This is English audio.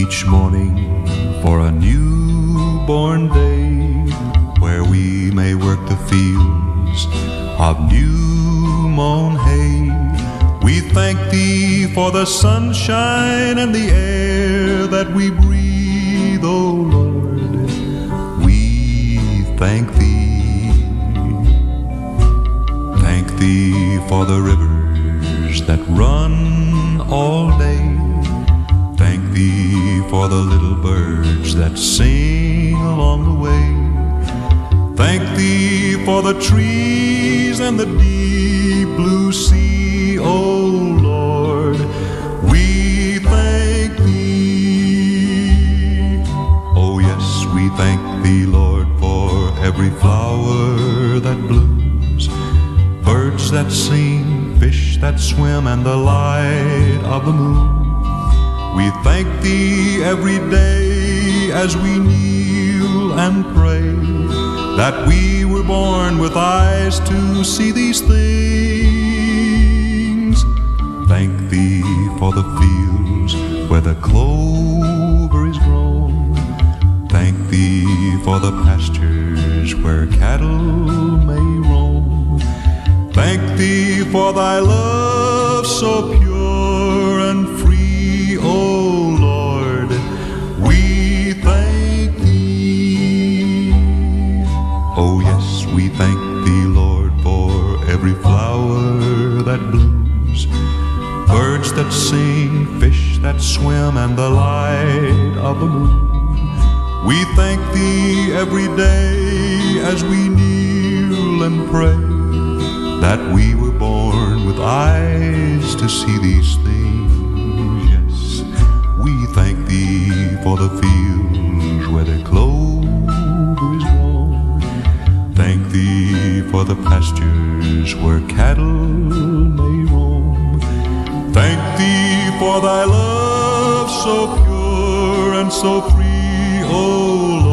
each morning for a newborn day, where we may work the fields of new mown hay. We thank Thee for the sunshine and the air that we breathe, O Lord. We thank Thee. Thank Thee for the rivers that run all day. Thank Thee for the little birds that sing along the way. Thank Thee for the trees and the deep blue sea, O Lord. We thank Thee. Oh yes, we thank Thee, Lord, for every flower that blooms, birds that sing, fish that swim, and the light of the moon. We thank Thee every day as we kneel and pray, that we were born with eyes to see these things. Thank Thee for the fields where the clover is grown. Thank Thee for the pastures where cattle may roam. Thank Thee for Thy love so pure and free, O Lord. We thank Thee. Oh yes, we thank Thee, Lord, for every flower that blooms, birds that sing, fish that swim, and the light of the moon. We thank Thee every day as we kneel and pray, that we were born with eyes to see these things. Yes, we thank Thee for the fields where the clover is grown. Thank Thee for the pastures where cattle may roam. Thank Thee for Thy love so pure and so free, O Lord.